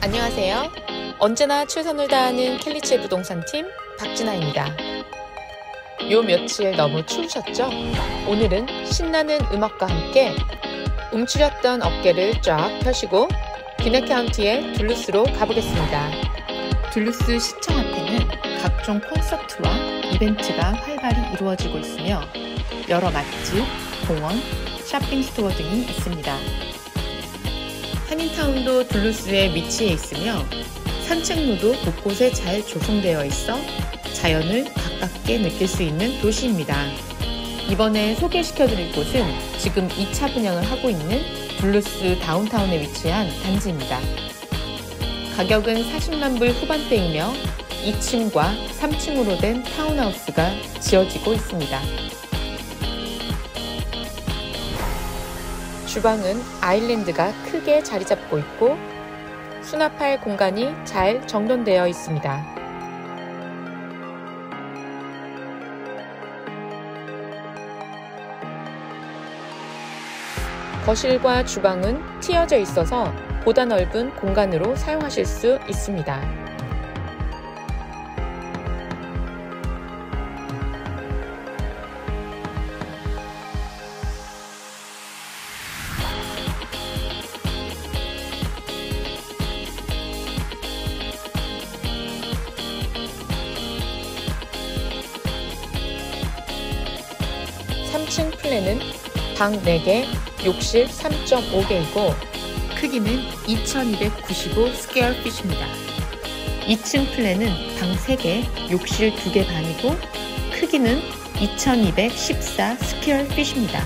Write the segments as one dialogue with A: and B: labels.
A: 안녕하세요. 언제나 최선을 다하는 켈리체 부동산팀 박진아입니다. 요 며칠 너무 추우셨죠? 오늘은 신나는 음악과 함께 움츠렸던 어깨를 쫙 펴시고 귀넷 카운티의 둘루스로 가보겠습니다. 둘루스 시청 앞에는 각종 콘서트와 이벤트가 활발히 이루어지고 있으며 여러 맛집, 공원, 쇼핑 스토어 등이 있습니다. 한인타운도 둘루스에 위치해 있으며 산책로도 곳곳에 잘 조성되어 있어 자연을 가깝게 느낄 수 있는 도시입니다. 이번에 소개시켜드릴 곳은 지금 2차 분양을 하고 있는 둘루스 다운타운에 위치한 단지입니다. 가격은 40만 불 후반대이며 2층과 3층으로 된 타운하우스가 지어지고 있습니다. 주방은 아일랜드가 크게 자리 잡고 있고 수납할 공간이 잘 정돈되어 있습니다. 거실과 주방은 트여져 있어서 보다 넓은 공간으로 사용하실 수 있습니다. (3층) 플랜은 방 4개, 욕실 3.5개이고 크기는 2295 스퀘어 핏입니다. 2층 플랜은 방 3개, 욕실 2개 반이고 크기는 2214 스퀘어 핏입니다.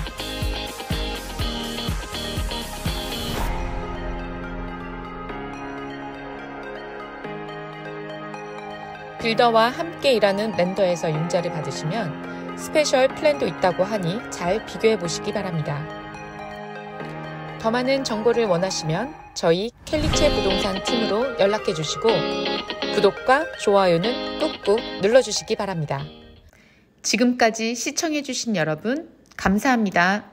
A: 빌더와 함께 일하는 렌더에서 융자를 받으시면 스페셜 플랜도 있다고 하니 잘 비교해 보시기 바랍니다. 더 많은 정보를 원하시면 저희 켈리체 부동산 팀으로 연락해 주시고 구독과 좋아요는 꾹꾹 눌러주시기 바랍니다. 지금까지 시청해 주신 여러분 감사합니다.